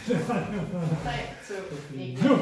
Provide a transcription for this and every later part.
3, 2, 1. Nu!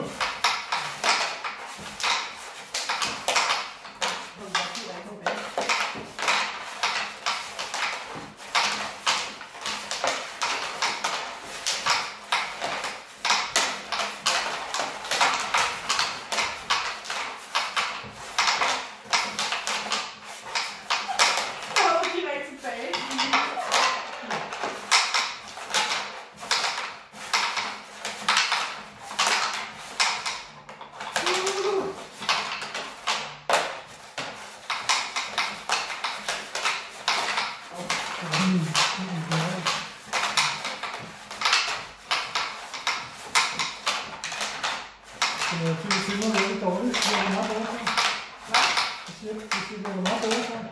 Det er lidt dårligt. Det er meget bedre for. Hvad? Det er meget bedre for.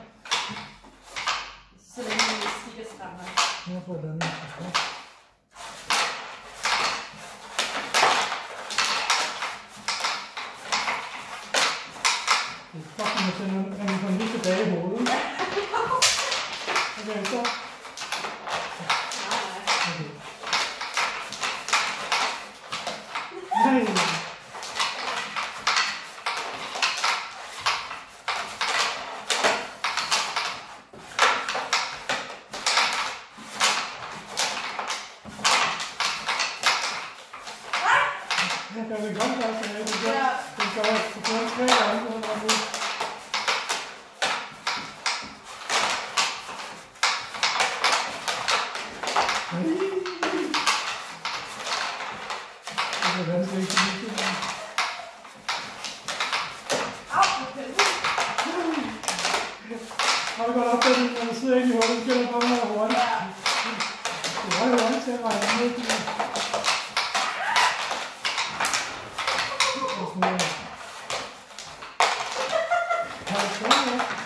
Så længe vi stikker strammer. Nu har jeg fået et andet. Det er fucking irriterende, at man kommer lige tilbage i hovedet. Okay, så. Nej. Jeg kan vel godt gøre sådan noget. Det gør jeg 3 gange. Har du godt opdaget, når du sidder inde i hullet, så gælder bare meget hurtigt. Det var jo også til at regne med det. Har du